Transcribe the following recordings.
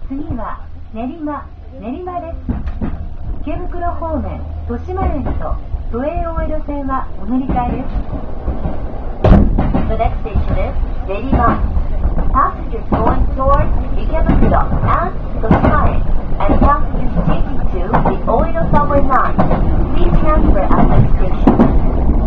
次は練馬です。池袋方面豊島園と都営大江戸線はお乗り換えです。The next station is 練馬。Passengers going towards Ikebukuro and Toshimaen, and passengers taking to the Oedo subway line. Please transfer at next station.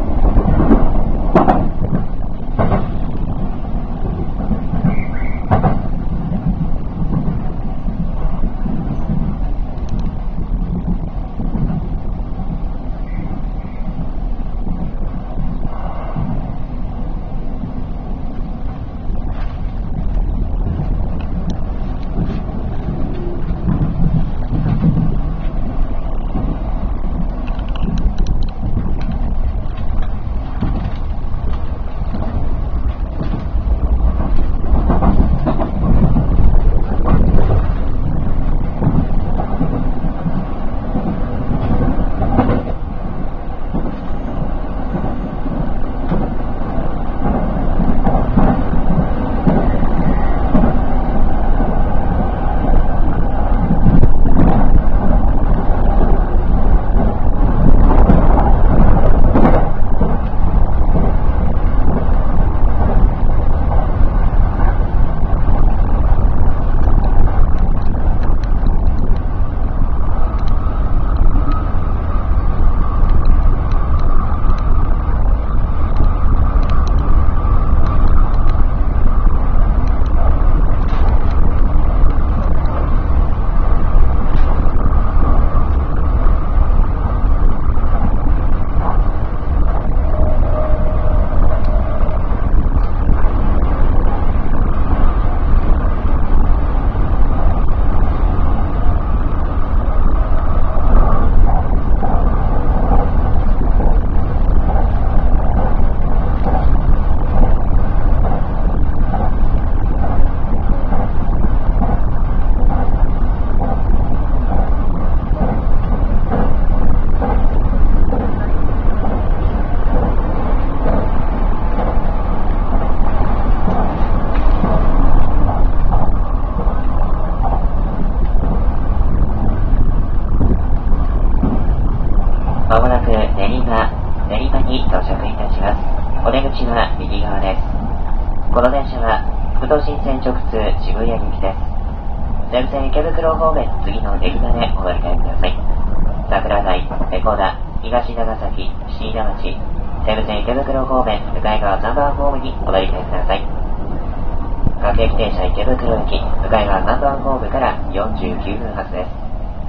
まもなく練馬に到着いたします。お出口は右側です。この電車は副都心線直通渋谷行きです。西武線池袋方面、次の出口でお乗り換えください。桜台、江古田、東長崎、椎名町、西武線池袋方面、向かい側3番ホームにお乗り換えください。各駅停車池袋駅、向かい側3番ホームから49分発です。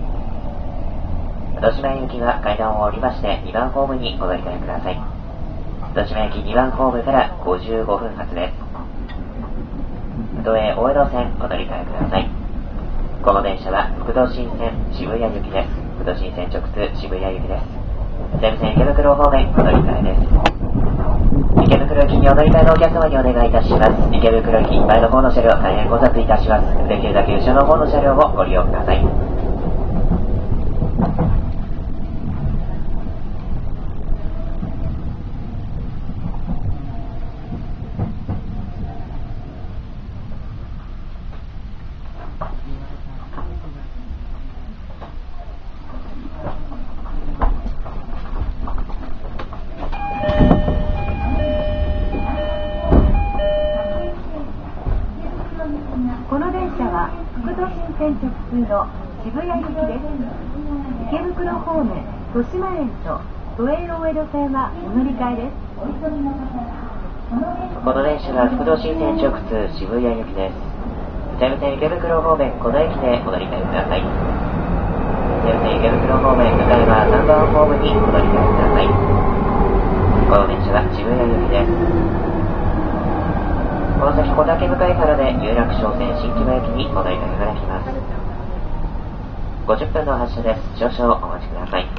豊島園行きは階段を降りまして2番ホームにお乗り換えください。豊島駅2番ホームから55分発です。都営大江戸線お乗り換えください。この電車は副都心線渋谷行きです。副都心線直通渋谷行きです。西武線池袋方面お乗り換えです。池袋駅にお乗り換えのお客様にお願いいたします。池袋駅前の方の車両大変混雑いたします。できるだけ後ろの方の車両をご利用ください。 この電車は副都心線直通の渋谷行きです。池袋方面豊島園と都営大江戸線はお乗り換えです。 この電車は副都心線直通渋谷行きです。西武線池袋方面この駅でお乗り換えください。西武線池袋方面向かい側3番ホームにお乗り換えください。この電車は渋谷行きです。この先小竹向かいからで有楽町線新木場駅にお乗り換えができます。50分の発車です。少々お待ちください。